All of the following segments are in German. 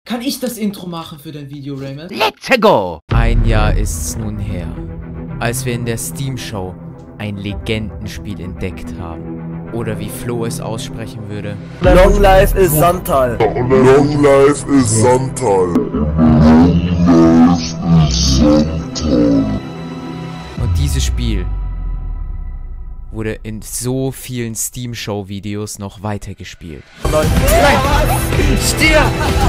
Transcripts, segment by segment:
Kann ich das Intro machen für dein Video, Raymond? Let's go! Ein Jahr ist's nun her, als wir in der Steam-Show ein Legendenspiel entdeckt haben. Oder wie Flo es aussprechen würde: Long life is Santal. Long life is Santal. Und dieses Spiel wurde in so vielen Steam-Show-Videos noch weitergespielt. Stier!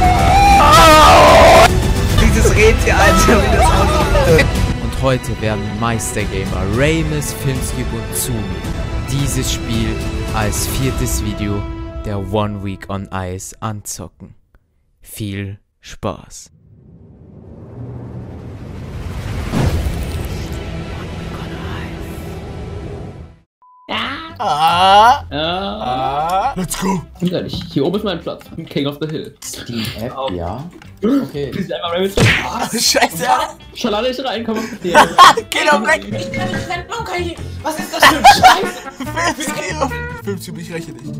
Oh! Dieses Rädchen, Alter, wie das aussieht. Und heute werden Meistergamer Raymus, Filmskip und Zumi dieses Spiel als viertes Video der One Week on Ice anzocken. Viel Spaß! Let's go! Ehrlich, hier oben ist mein Platz. King of the Hill. Steam App, ja. Okay. Bist einfach Raymond. Scheiße! Schalala nicht rein, komm auf die Geh doch weg! Was ist das für ein Scheiß? Filmstyp, ich räche dich.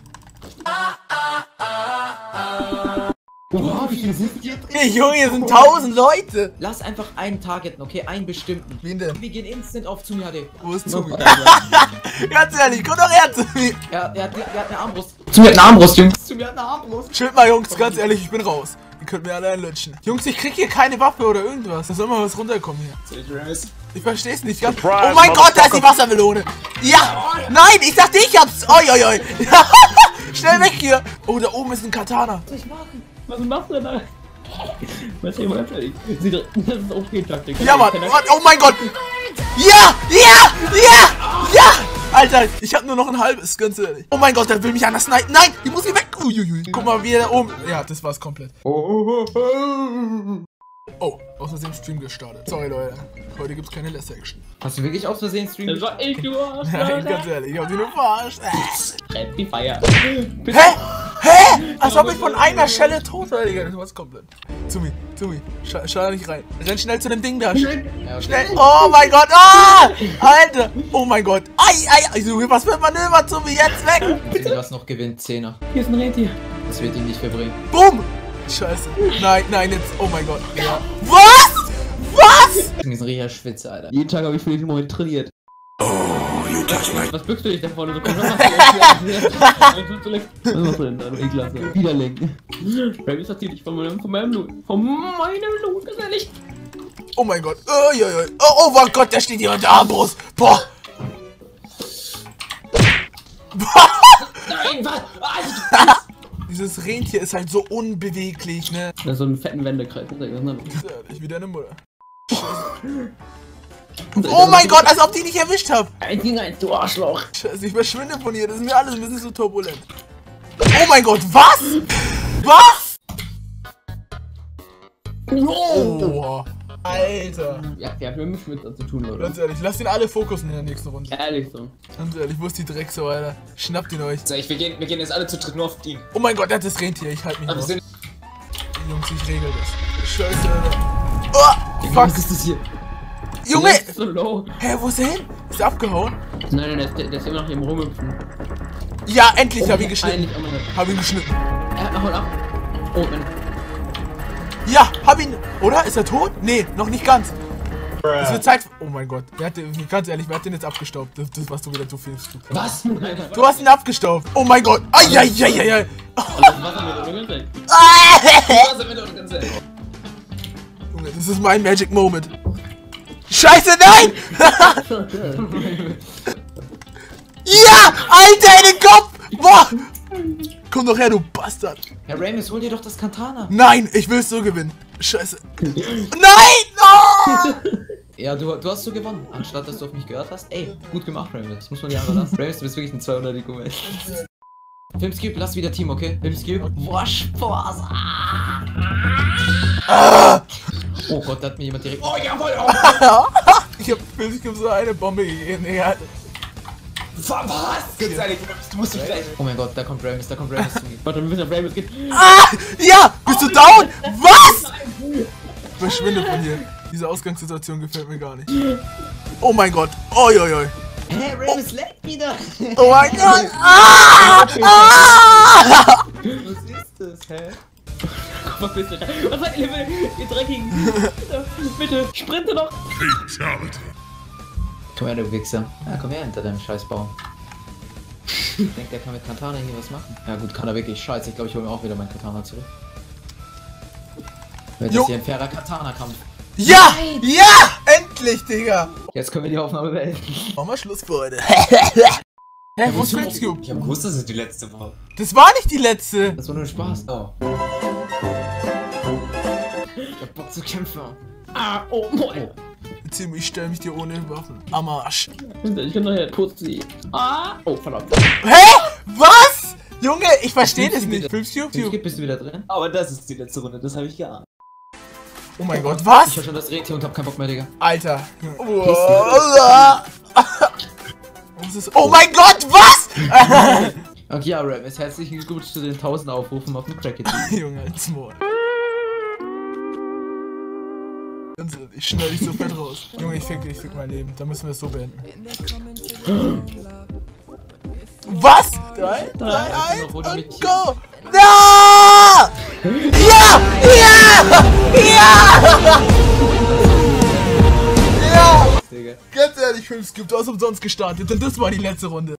Boah, wie viele sind hier drin? Hey, Junge, hier sind 1000 Leute! Lass einfach einen targeten, okay? Einen bestimmten. Wen denn? Wir gehen instant auf Zumi HD. Wo ist Zumi? Ganz ehrlich, komm doch her, Zumi! Er hat eine Armbrust. Zumi hat eine Armbrust, Jungs. Zumi hat eine Armbrust. Chillt mal, Jungs, ganz ehrlich, ich bin raus. Ihr könnt mir alle einlutschen. Jungs, ich krieg hier keine Waffe oder irgendwas. Da soll mal was runterkommen hier. Ich versteh's nicht ganz. Oh mein Gott, da ist die Wassermelone! Ja! Nein, ich dachte, ich hab's! Oi, oi, oi! Schnell weg hier! Oh, da oben ist ein Katana. Was soll ich machen? Was machst du denn da? Was ist ganz ehrlich? Das ist auch viel Taktik. Ja, Mann! Oh mein Gott! Ja! Ja! Ja! Ja! Alter, ich hab nur noch ein halbes, ganz ehrlich. Oh mein Gott, der will mich anders snipen. Nein! Ich muss hier weg! Uiuiui. Guck mal, wie er da oben... Ja, das war's komplett. Oh, aus Versehen Stream gestartet. Sorry, Leute. Heute gibt's keine Less Action. Hast du wirklich aus Versehen Stream? Das war echt du Arsch, Nein, ganz ehrlich, ich hab die nur verarscht. Happy Fire. Hä? Hä? Als ob ich von einer Schelle tot war, Digga. Das war's komplett. Zumi, schau nicht rein. Renn schnell zu dem Ding da. Schnell. Oh mein Gott. Ah! Alter. Oh mein Gott. Ai. Junge, was für ein Manöver, Zumi. Jetzt weg. Wenn was noch gewinnt, 10er. Hier ist ein Rentier. Das wird ihn nicht verbringen. Bumm. Scheiße. Nein, jetzt. Oh mein Gott. Ja. Was? Was? Ich bin ein richtiger Schwitzer, Alter. Jeden Tag habe ich für den Moment trainiert. Was bückst du dich da vorne so? Was machst du denn da, du Eklasse? Wieder lenken. Raymond hat dich von meinem Loot. Von meinem Loot, ganz ehrlich. Oh mein Gott. Oh mein Gott, der steht hier unter der Armbrust. Boah. Nein, was? Dieses Rentier ist halt so unbeweglich, ne? Das ist so einen fetten Wendekreis. Ich wie deine Mutter. Oh mein Gott, als ob die nicht erwischt hab. 1 gegen 1, du Arschloch. Scheiße, ich verschwinde von hier. Das ist mir alles ein bisschen so turbulent. Oh mein Gott, was? Was? Oh, Alter. Ja, wir haben mit Schmitzer zu tun, oder? Ganz ehrlich, lasst ihn alle fokussen in der nächsten Runde. Ehrlich so. Ganz ehrlich, wo ist die Drecksau, Alter? Schnappt ihn euch. So, wir gehen jetzt alle zu dritt nur auf ihn. Oh mein Gott, der hat das Rentier. Ich halte mich raus. Jungs, ich regel das. Scheiße, Alter. Oh, fuck. Was ist das hier? Junge! Der ist so low. Hä, wo ist er hin? Ist er abgehauen? Nein, der ist immer noch hier im Rumhüpfen. Ja, endlich hab ich ihn geschnitten. Hab ihn geschnitten. Er hat noch ab. Oh, Mann. Ja, hab ihn. Oder? Ist er tot? Nee, noch nicht ganz. Es wird Zeit. Oh mein Gott. Ganz ehrlich, wer hat den jetzt abgestaubt? Das was du wieder so filmst. Was? Du hast ihn abgestaubt. Oh mein Gott. Ai. Junge, das ist mein Magic Moment. Scheiße, nein! Ja! Alter, in den Kopf! Boah! Komm doch her, du Bastard! Herr Raymond, hol dir doch das Katana! Nein, ich will es so gewinnen. Scheiße. Nein! Oh! Ja, du hast so gewonnen, anstatt dass du auf mich gehört hast. Ey, gut gemacht, Raymond. Das muss man dir einfach lassen. Raymond, du bist wirklich ein 200er Moment. Filmskip, lass wieder Team, okay? Filmskip. Boah, Spaß! Oh Gott, da hat mir jemand direkt... Oh, jawohl! Oh. Ich hab Filmskip so eine Bombe gegeben, Digga. Was? Ganz ehrlich, du musst dich gleich... Oh mein Gott, da kommt Raymond zu mir. Warte, wir müssen auf Raymond gehen. Ah! Ja! Bist du down? Was? Verschwinde von hier. Diese Ausgangssituation gefällt mir gar nicht. Oh mein Gott. Oi. Hey, Raymond leckt wieder. Oh mein Gott. Ah! Was ist das, hä? verpiss dich. Was seid ihr, ihr Dreckigen? Bitte, sprinte doch. Komm her, du Wichser. Ja, komm her hinter deinem Scheißbaum. Ich denke, der kann mit Katana hier was machen. Ja gut, kann er wirklich. Scheiße, ich glaube, ich hole mir auch wieder mein Katana zurück. Wird das hier ein fairer Katana-Kampf? Ja! Nein. Ja! Endlich, Digga! Jetzt können wir die Aufnahme beenden. Machen wir Schluss für heute. Hä, wo ist Filmscube? Ich hab gewusst, dass es die letzte war. Das war nicht die letzte! Das war nur Spaß. Oh. Ich hab Bock zu kämpfen. Ah, oh, moin. Ich stell mich dir ohne Waffen am Arsch. Ich kann nachher Putzi. Ah! Oh, verdammt. Hä? Was? Junge, ich verstehe das nicht. Filmscube, bist du wieder drin? Aber das ist die letzte Runde, das habe ich geahnt. Oh mein Gott, was? Ich hör schon das Rädchen und hab keinen Bock mehr, Digga. Alter. Oh mein Gott, was? Okay, ja, Rap, ist herzlichen Glückwunsch zu den 1000 Aufrufen auf dem Cracket. Junge, als Maul. Ich schnell dich so fett raus. Junge, ich fick mein Leben. Da müssen wir es so beenden. Was? 3, 2, 1 und go! Ja! Ja! Ja! Ja! Ja! Ganz ehrlich, Filmscube, du hast umsonst gestartet, denn das war die letzte Runde.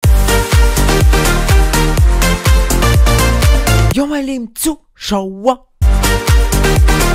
Jo, mein lieben Zuschauer.